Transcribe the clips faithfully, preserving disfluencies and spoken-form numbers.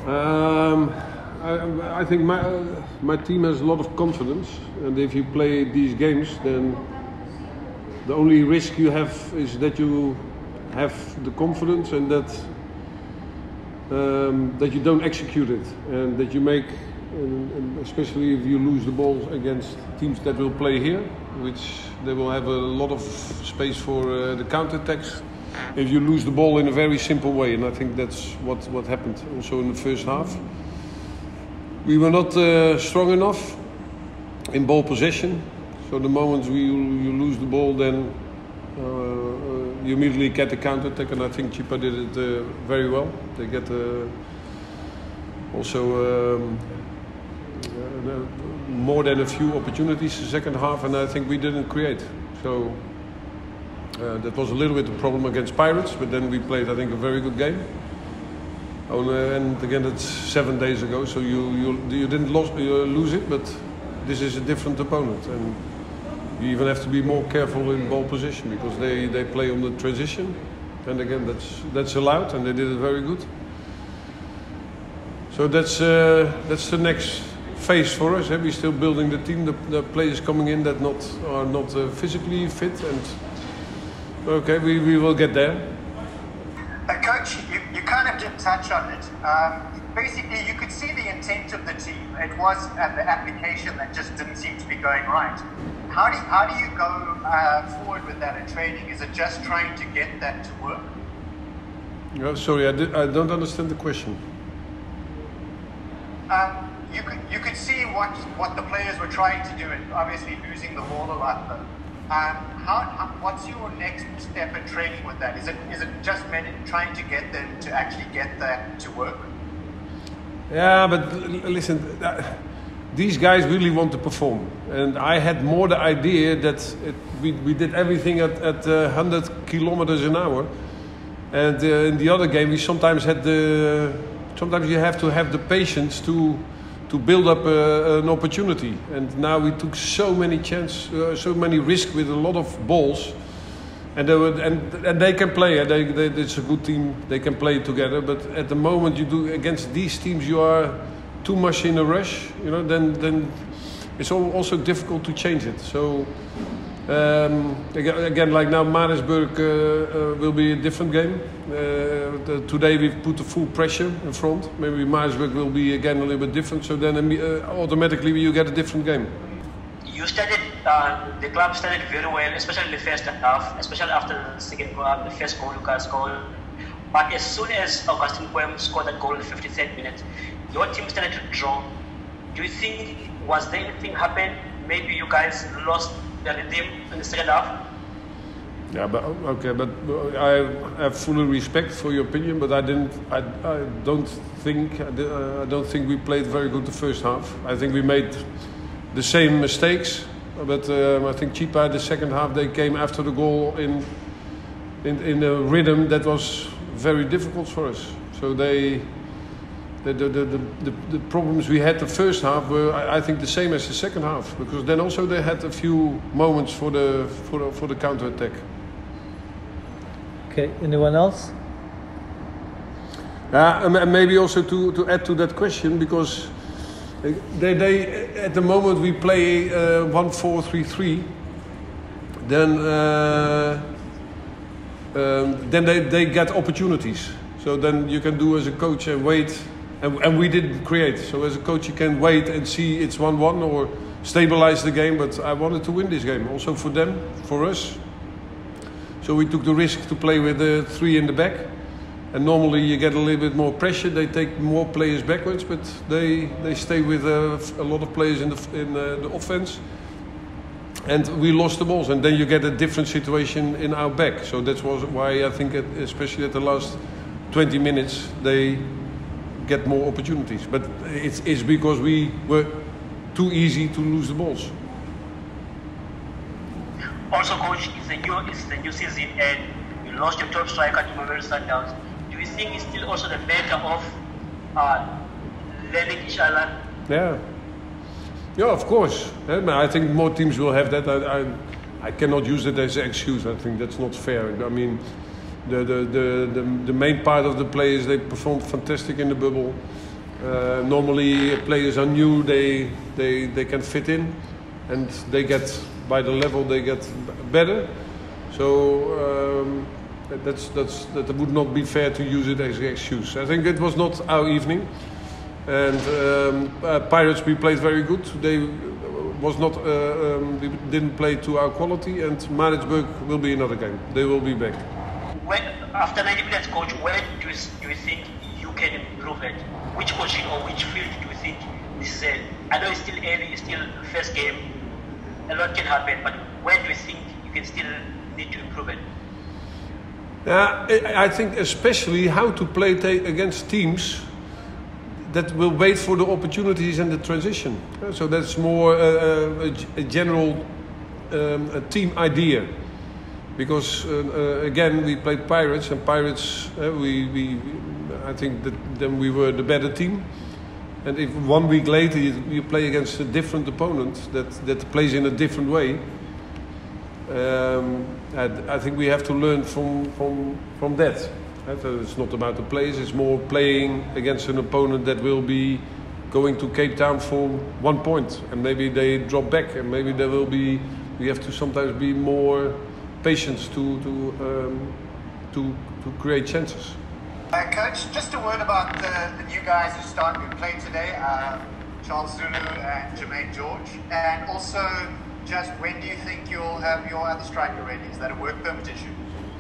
Um, I, I think my uh, my team has a lot of confidence, and if you play these games, then the only risk you have is that you have the confidence and that um, that you don't execute it, and that you make, and, and especially if you lose the ball against teams that will play here, which they will have a lot of space for uh, the counter-attacks. If you lose the ball in a very simple way, and I think that's what, what happened also in the first half. We were not uh, strong enough in ball possession, so the moment we, you lose the ball, then uh, uh, you immediately get the counter-attack, and I think Chippa did it uh, very well. They get uh, also um, uh, more than a few opportunities the second half, and I think we didn't create. So uh, that was a little bit a problem against Pirates, but then we played, I think, a very good game. Oh, and again, it's seven days ago, so you you, you didn't lose, you lose it, but this is a different opponent, and you even have to be more careful in ball position because they, they play on the transition, and again, that's that's allowed, and they did it very good. So that's uh, that's the next phase for us. Eh? We're still building the team. The, the players coming in that not are not uh, physically fit, and okay, we, we will get there. Uh, Coach, you, you kind of did touch on it. Um, basically, you could see the intent of the team. It was uh, the application that just didn't seem to be going right. How do you, how do you go uh, forward with that in training? Is it just trying to get that to work? Oh, sorry, I, did, I don't understand the question. Um, you could you could see what what the players were trying to do, and obviously losing the ball a lot. Though. Um, how, how what's your next step in training with that? Is it is it just meant trying to get them to actually get that to work? Yeah, but l- listen, uh, these guys really want to perform, and I had more the idea that it, we we did everything at at uh, one hundred kilometers an hour, and uh, in the other game we sometimes had the sometimes you have to have the patience to. to build up uh, an opportunity, and now we took so many chances, uh, so many risks with a lot of balls, and they were, and, and they can play. They, they, it's a good team. They can play together. But at the moment, you do against these teams, you are too much in a rush. You know, then then it's also difficult to change it. So um, again, again, like now, Marisburg uh, uh, will be a different game. Uh, the, today we've put the full pressure in front. Maybe Marisburg will be again a little bit different. So then uh, automatically you get a different game. You started, uh, the club started very well, especially in the first half, especially after the second goal, the first goal you guys scored. But as soon as Augustine Poem scored that goal in the fifty-third minute, your team started to draw. Do you think, was there anything happened? Maybe you guys lost the rhythm in the second half? Yeah, but okay, but I have full respect for your opinion, but I didn't. I, I don't think. I don't think we played very good the first half. I think we made the same mistakes, but um, I think Chippa the second half they came after the goal in in in a rhythm that was very difficult for us. So they. The, the, the, the, the problems we had the first half were, I, I think, the same as the second half, because then also they had a few moments for the for the, for the counter attack. Okay, anyone else? Yeah, uh, and maybe also to, to add to that question, because they, they at the moment we play uh, one four three three, then uh, um, then they, they get opportunities. So then you can do as a coach and wait. And, and we didn't create. So as a coach, you can wait and see it's one one or stabilize the game. But I wanted to win this game, also for them, for us. So we took the risk to play with the three in the back. And normally you get a little bit more pressure. They take more players backwards, but they they stay with uh, a lot of players in the in uh, the offense. And we lost the balls. And then you get a different situation in our back. So that was why I think, especially at the last twenty minutes, they get more opportunities, but it's, it's because we were too easy to lose the balls. Also, coach, it's the new it's the new season, and you lost your top striker to Mamelodi Sundowns. Do you think it's still also the matter of uh, learning each other? Yeah, yeah, of course. I think more teams will have that. I, I, I cannot use it as an excuse. I think that's not fair. I mean. The, the, the, the, the main part of the players, they performed fantastic in the bubble. Uh, normally players are new, they, they, they can fit in and they get, by the level they get better. So um, that's, that's, that would not be fair to use it as an excuse. I think it was not our evening. And um, uh, Pirates, we played very good. They was not, uh, um, we didn't play to our quality, and Maritzburg will be another game. They will be back. When, after ninety minutes, coach, where do you, do you think you can improve it? Which position or which field do you think this is a, I know it's still early, it's still first game, a lot can happen, but where do you think you can still need to improve it? Yeah, I think especially how to play against teams that will wait for the opportunities and the transition. So that's more uh, a, a general um, a team idea. Because uh, uh, again, we played Pirates, and Pirates, uh, we, we, I think that then we were the better team. And if one week later you, you play against a different opponent that, that plays in a different way, um, I, I think we have to learn from from from that. It's not about the players, it's more playing against an opponent that will be going to Cape Town for one point, and maybe they drop back, and maybe there will be, we have to sometimes be more patient to to um, to, to create chances. Uh, Coach, just a word about the, the new guys who started who played today, uh, Charles Zulu and Jermaine George, and also just when do you think you'll have your other striker ready? Is that a work permit issue?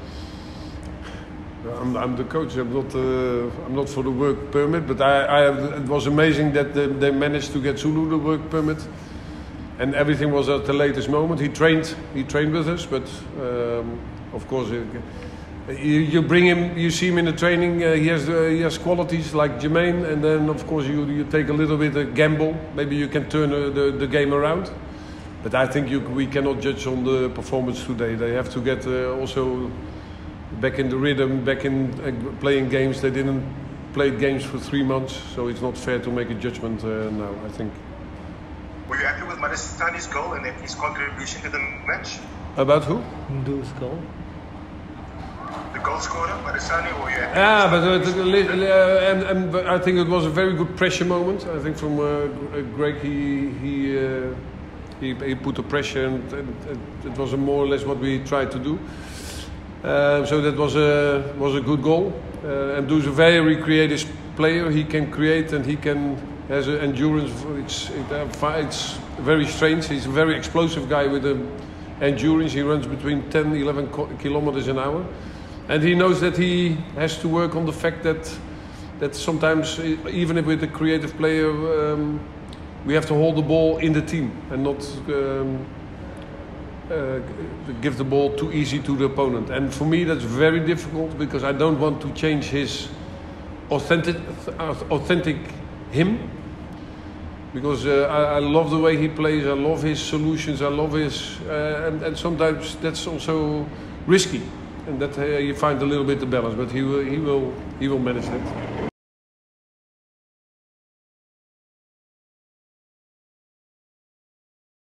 I'm, I'm the coach. I'm not. Uh, I'm not for the work permit. But I, I have, it was amazing that they, they managed to get Zulu the work permit, and everything was at the latest moment. He trained. He trained with us, but um, of course, uh, you, you bring him. You see him in the training. Uh, he has uh, he has qualities like Jermaine, and then of course you you take a little bit of gamble. Maybe you can turn uh, the the game around. But I think you, we cannot judge on the performance today. They have to get uh, also back in the rhythm, back in uh, playing games. They didn't play games for three months, so it's not fair to make a judgment uh, now, I think. Were you happy with Madisani's goal and his contribution to the match? About who? Ndu's goal. The goal scorer, Madisani, or were you happy? Yeah, but uh, uh, and, and I think it was a very good pressure moment. I think from uh, Greg, he he, uh, he he put the pressure, and, and, and it was more or less what we tried to do. Uh, so that was a was a good goal. Uh, and Ndu's a very creative player. He can create, and he can has an endurance. It's it, uh, it's very strange. He's a very explosive guy with an endurance. He runs between ten, eleven kilometers an hour, and he knows that he has to work on the fact that that sometimes, even if with a creative player, um, we have to hold the ball in the team and not. Um, Uh, give the ball too easy to the opponent, and for me that's very difficult because I don't want to change his authentic, authentic him. Because uh, I, I love the way he plays, I love his solutions, I love his, uh, and, and sometimes that's also risky, and that uh, you find a little bit the balance. But he will, he will, he will manage that.